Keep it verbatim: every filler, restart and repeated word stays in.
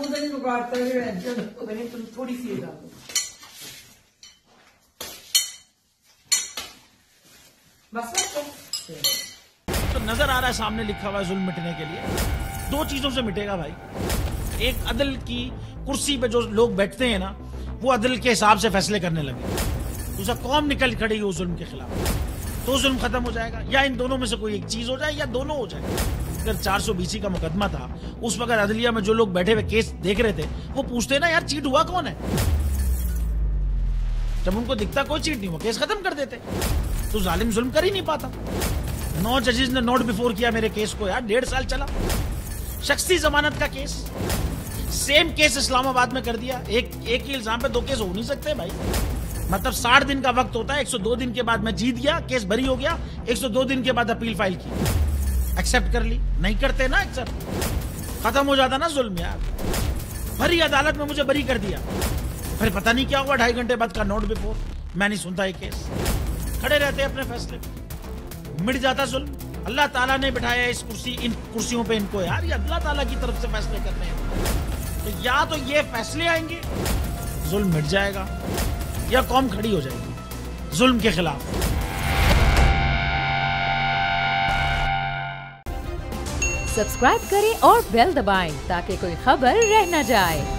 तो नहीं बिगाड़ता है। मैंने तुम थोड़ी सी डाल दो बस बस। तो नजर आ रहा है सामने लिखा हुआ है जुल्म मिटने के लिए दो चीजों से मिटेगा भाई। एक अदल की कुर्सी पे जो लोग बैठते हैं ना वो अदल के हिसाब से फैसले करने लगे, दूसरा कौम निकल खड़ी उस जुल्म के खिलाफ, तो जुल्म खत्म हो जाएगा। या इन दोनों में से कोई एक चीज हो जाए या दोनों हो जाए। अगर चार सौ बीसी का मुकदमा था उस वक्त अदलिया में जो लोग बैठे हुए केस देख रहे थे वो पूछते ना यार चीट हुआ कौन है, जब उनको दिखता कोई चीट नहीं हुआ केस खत्म कर देते। तो जालिम जुल्म कर ही नहीं पाता। नौ जजेस ने नोट बिफोर किया मेरे केस को यार, डेढ़ साल चला। शख्सी जमानत का केस, सेम केस इस्लामाबाद में कर दिया। एक एक ही इल्जाम पे दो केस हो नहीं सकते भाई। मतलब साठ दिन का वक्त होता है, एक सौ दो दिन के बाद मैं जीत गया, केस बरी हो गया, एक सौ दो दिन के बाद अपील फाइल की, एक्सेप्ट कर ली। नहीं करते ना एक्सेप्ट, खत्म हो जाता ना जुल्म यार। भरी अदालत में मुझे बरी कर दिया, फिर पता नहीं क्या हुआ, ढाई घंटे बाद का नोट बिफोर, मैं नहीं सुनता ये केस। खड़े रहते अपने फैसले, मिट जाता जुल्म। अल्लाह ताला ने बिठाया इस कुर्सी इन कुर्सियों पे इनको यार, ये अल्लाह ताला की तरफ से फैसले करने हैं। तो या तो ये फैसले आएंगे जुल्म मिट जाएगा, या कौम खड़ी हो जाएगी जुल्म के खिलाफ। सब्सक्राइब करें और बेल दबाएं ताकि कोई खबर रह न जाए।